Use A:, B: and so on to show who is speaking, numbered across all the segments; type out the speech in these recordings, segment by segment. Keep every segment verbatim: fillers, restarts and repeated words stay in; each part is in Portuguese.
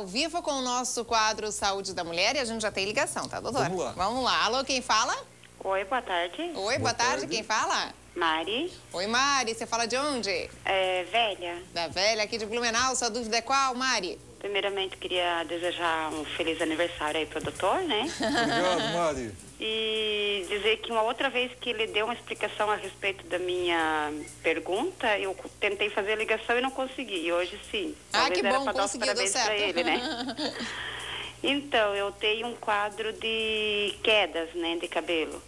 A: vivo com o nosso quadro Saúde da Mulher e a gente já tem ligação, tá, doutora?
B: Vamos lá.
A: Vamos lá. Alô, quem fala?
C: Oi, boa tarde.
A: Oi, boa,
B: boa
A: tarde.
B: tarde.
A: Quem fala?
C: Mari.
A: Oi, Mari. Você fala de onde?
C: É, velha.
A: Da Velha, aqui de Blumenau. Sua dúvida é qual, Mari?
C: Primeiramente, queria desejar um feliz aniversário aí pro doutor, né?
B: Obrigado, Mari.
C: E dizer que uma outra vez que ele deu uma explicação a respeito da minha pergunta, eu tentei fazer a ligação e não consegui. E hoje sim.
A: Ah,
C: Talvez
A: que
C: era
A: bom,
C: pra dar os
A: conseguiu, deu
C: parabéns pra
A: certo.
C: ele, né? Então, eu tenho um quadro de quedas, né, de cabelo.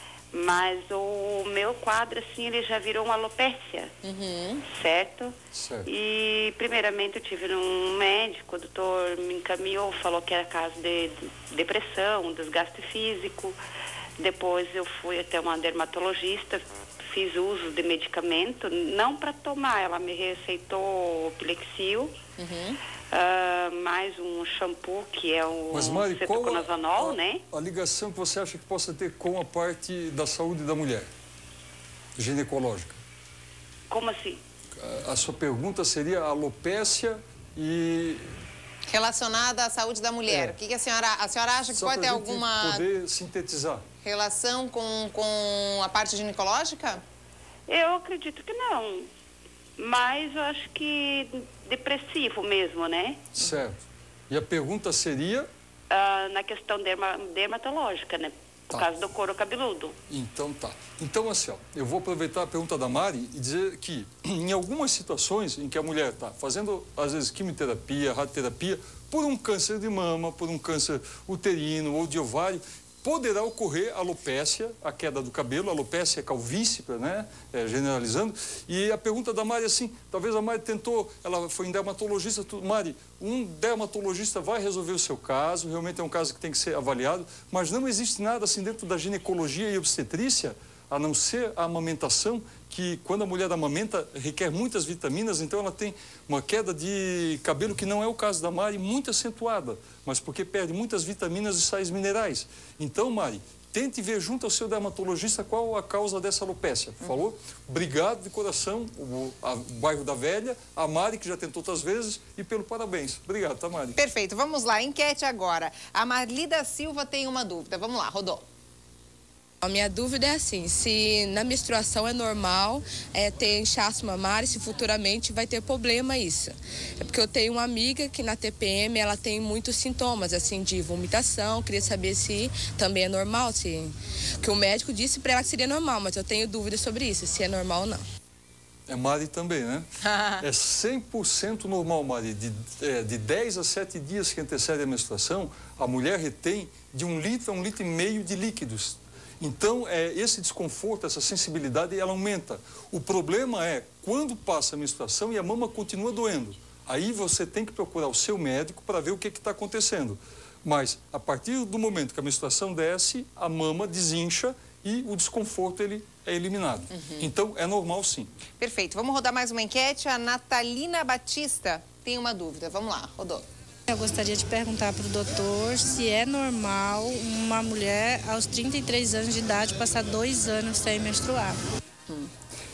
C: Mas o meu quadro, assim, ele já virou uma alopécia,
A: Uhum.
C: certo?
B: Certo.
C: E, primeiramente, eu tive um médico, o doutor me encaminhou, falou que era caso de depressão, desgaste físico. Depois eu fui até uma dermatologista, fiz uso de medicamento, não para tomar, ela me receitou Pilexil,
A: Uhum.
C: uh, mais um shampoo, que é o
B: Mas, Mari, qual
C: cetoconazanol,
B: a, a,
C: né?
B: a ligação que você acha que possa ter com a parte da saúde da mulher, ginecológica?
C: Como assim?
B: A, a sua pergunta seria a alopécia e...
A: Relacionada à saúde da mulher.
B: É.
A: O que, que a senhora... A senhora acha que
B: Só
A: pode ter
B: pra gente
A: alguma
B: poder sintetizar.
A: relação com, com a parte ginecológica?
C: Eu acredito que não, mas eu acho que depressivo mesmo, né?
B: Certo. E a pergunta seria...
C: Ah, na questão derma, dermatológica, né? Por
B: Tá.
C: causa do couro cabeludo.
B: Então tá. Então assim, ó, eu vou aproveitar a pergunta da Mari e dizer que em algumas situações em que a mulher está fazendo, às vezes, quimioterapia, radioterapia, por um câncer de mama, por um câncer uterino ou de ovário, poderá ocorrer alopécia, a queda do cabelo, alopécia é calvície, né, é, generalizando. E a pergunta da Mari é assim, talvez a Mari tentou, ela foi em dermatologista, tudo. Mari, um dermatologista vai resolver o seu caso, realmente é um caso que tem que ser avaliado, mas não existe nada assim dentro da ginecologia e obstetrícia, a não ser a amamentação, que quando a mulher amamenta requer muitas vitaminas, então ela tem uma queda de cabelo que não é o caso da Mari, muito acentuada, mas porque perde muitas vitaminas e sais minerais. Então, Mari, tente ver junto ao seu dermatologista qual a causa dessa alopécia. Falou? Obrigado de coração, o, a, o bairro da Velha, a Mari, que já tentou outras vezes, e pelo parabéns. Obrigado, tá, Mari?
A: Perfeito. Vamos lá. Enquete agora. A Marlida Silva tem uma dúvida. Vamos lá, Rodô.
D: A minha dúvida é assim, se na menstruação é normal é, ter inchaço mamário, se futuramente vai ter problema isso. É porque eu tenho uma amiga que na T P M ela tem muitos sintomas, assim, de vomitação, queria saber se também é normal, se... Porque o médico disse para ela que seria normal, mas eu tenho dúvidas sobre isso, se é normal ou não.
B: É Mari também, né? É cem por cento normal, Mari. De, é, de dez a sete dias que antecede a menstruação, a mulher retém de um litro a um litro e meio de líquidos. Então, é, esse desconforto, essa sensibilidade, ela aumenta. O problema é quando passa a menstruação e a mama continua doendo. Aí você tem que procurar o seu médico para ver o que está acontecendo. Mas, a partir do momento que a menstruação desce, a mama desincha e o desconforto ele é eliminado. Uhum. Então, é normal sim.
A: Perfeito. Vamos rodar mais uma enquete. A Natalina Batista tem uma dúvida. Vamos lá, rodou.
E: Eu gostaria de perguntar para o doutor se é normal uma mulher aos trinta e três anos de idade passar dois anos sem menstruar.
A: Hum.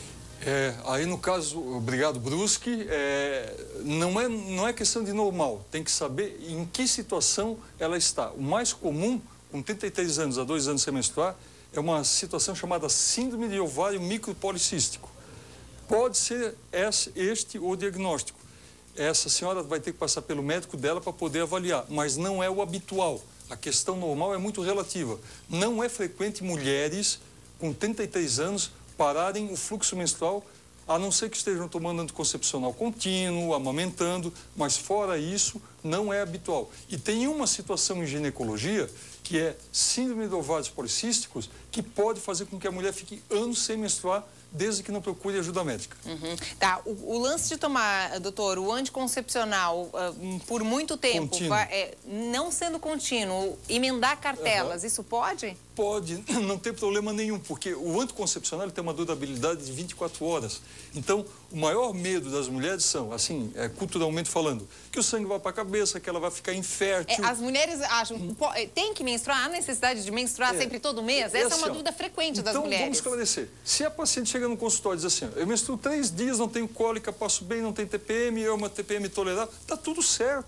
B: É, aí no caso, obrigado Brusque, é, não, é, não é questão de normal, tem que saber em que situação ela está. O mais comum, com trinta e três anos a dois anos sem menstruar, é uma situação chamada síndrome de ovário micropolicístico. Pode ser este o diagnóstico. Essa senhora vai ter que passar pelo médico dela para poder avaliar, mas não é o habitual. A questão normal é muito relativa. Não é frequente mulheres com trinta e três anos pararem o fluxo menstrual, a não ser que estejam tomando anticoncepcional contínuo, amamentando, mas fora isso, não é habitual. E tem uma situação em ginecologia, que é síndrome de ovários policísticos, que pode fazer com que a mulher fique anos sem menstruar, desde que não procure ajuda médica.
A: Uhum. Tá, o, o lance de tomar, doutor, o anticoncepcional uh, por muito tempo, vai, é, não sendo contínuo, emendar cartelas, uhum. Isso pode?
B: Pode, não tem problema nenhum, porque o anticoncepcional ele tem uma durabilidade de vinte e quatro horas. Então, o maior medo das mulheres são, assim, é, culturalmente falando, que o sangue vai para a cabeça, que ela vai ficar infértil.
A: É, as mulheres acham, hum. tem que menstruar, há necessidade de menstruar é, sempre todo mês? Essa é, assim, é uma dúvida frequente
B: então,
A: das mulheres.
B: Então, vamos esclarecer. Se a paciente chega no consultório e diz assim, eu menstruo três dias, não tenho cólica, passo bem, não tenho T P M, é uma T P M tolerável, está tudo certo.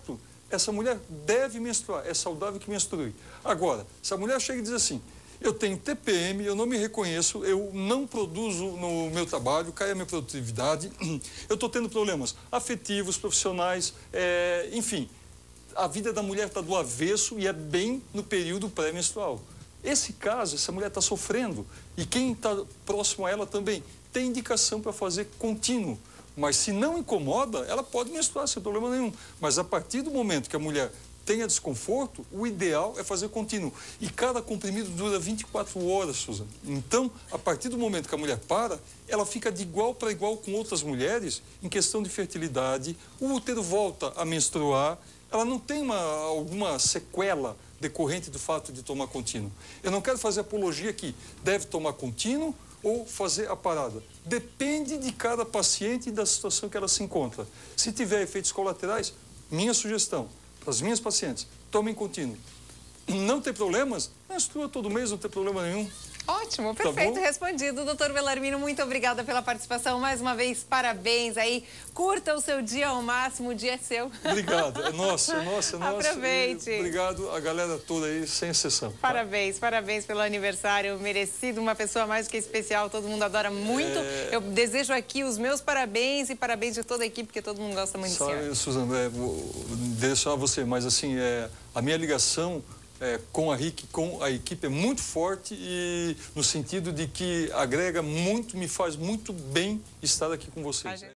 B: essa mulher deve menstruar, é saudável que menstrue. Agora, se a mulher chega e diz assim, eu tenho T P M, eu não me reconheço, eu não produzo no meu trabalho, cai a minha produtividade, eu estou tendo problemas afetivos, profissionais, é, enfim, a vida da mulher está do avesso e é bem no período pré-menstrual. Esse caso, essa mulher está sofrendo e quem está próximo a ela também tem indicação para fazer contínuo. Mas se não incomoda, ela pode menstruar sem problema nenhum. Mas a partir do momento que a mulher tenha desconforto, o ideal é fazer contínuo. E cada comprimido dura vinte e quatro horas, Suzana. Então, a partir do momento que a mulher para, ela fica de igual para igual com outras mulheres em questão de fertilidade, o útero volta a menstruar, ela não tem uma, alguma sequela decorrente do fato de tomar contínuo. Eu não quero fazer apologia que deve tomar contínuo ou fazer a parada. Depende de cada paciente e da situação que ela se encontra. Se tiver efeitos colaterais, minha sugestão para as minhas pacientes, tomem contínuo. Não tem problemas? Menstrua todo mês, não tem problema nenhum.
A: Ótimo, perfeito, tá respondido. Doutor Bellarmino, muito obrigada pela participação. Mais uma vez, parabéns aí. Curta o seu dia ao máximo, o dia é seu.
B: Obrigado. É nosso, é nosso, é nosso.
A: Aproveite.
B: E obrigado a galera toda aí, sem exceção.
A: Parabéns, tá? Parabéns pelo aniversário merecido. Uma pessoa mais do que especial, todo mundo adora muito. É... Eu desejo aqui os meus parabéns e parabéns de toda a equipe, porque todo mundo gosta muito do senhor.
B: Sabe, Suzana, é, deixo a você, mas assim, é, a minha ligação... É, com a R I C, com a equipe é muito forte e no sentido de que agrega muito, me faz muito bem estar aqui com vocês.